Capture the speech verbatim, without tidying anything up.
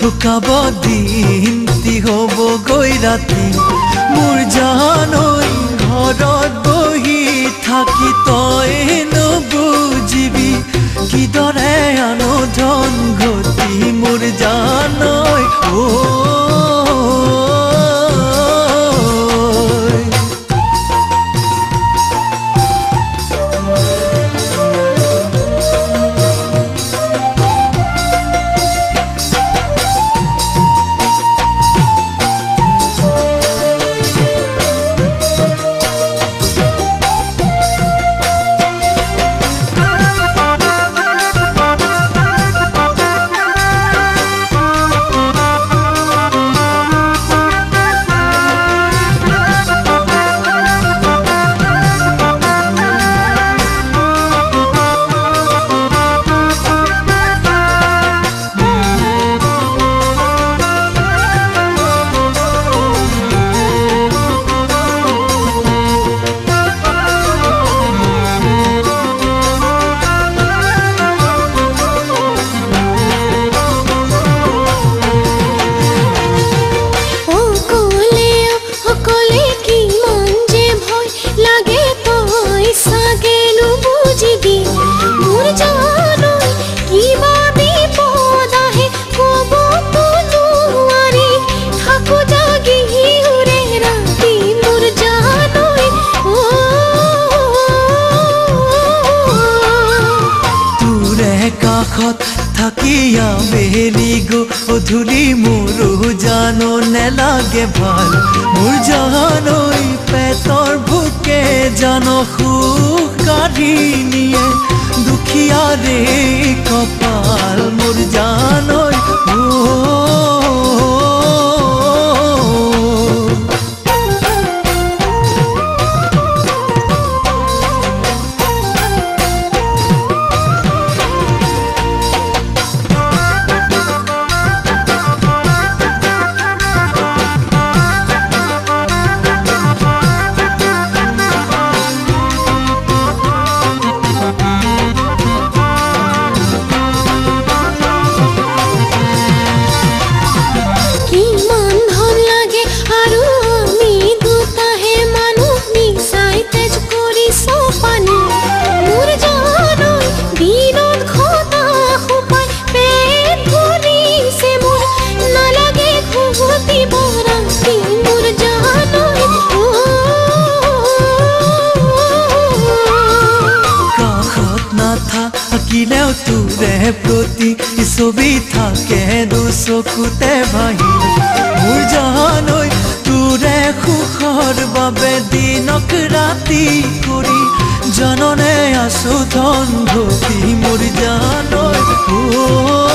শুকাব দিন তি হ'ব গৈ ৰাতি মোৰ জানৈ ঘৰত বহি থাকি তই নুবুজিবি কিদৰে আনোধন গতি মোৰ জানৈ ঐ থাকিয়া বেলি গো অধুলি মোৰো জানো নেলাগে ভাল মোৰ জানৈ পেটৰ ভোকে জানো সুখ কাঢ়ি নিয়ে দুখীয়াৰে কপাল মোৰ জানৈ থাকিলেও তোৰে প্ৰতি ছবি থাকে দুচকুতে ভাহি মোৰ জানৈ তোৰে সুখৰ বাবে দিনক ৰাতি কৰি জাননে আছো ধন ঘটি মোৰ জানৈ